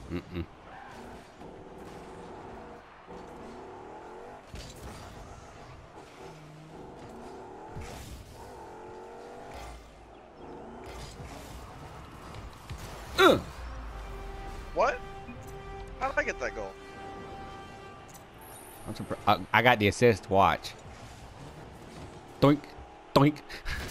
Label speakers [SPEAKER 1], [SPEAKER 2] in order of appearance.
[SPEAKER 1] Mm-mm.
[SPEAKER 2] What? How did I get that goal?
[SPEAKER 1] I got the assist. Watch. Doink, doink.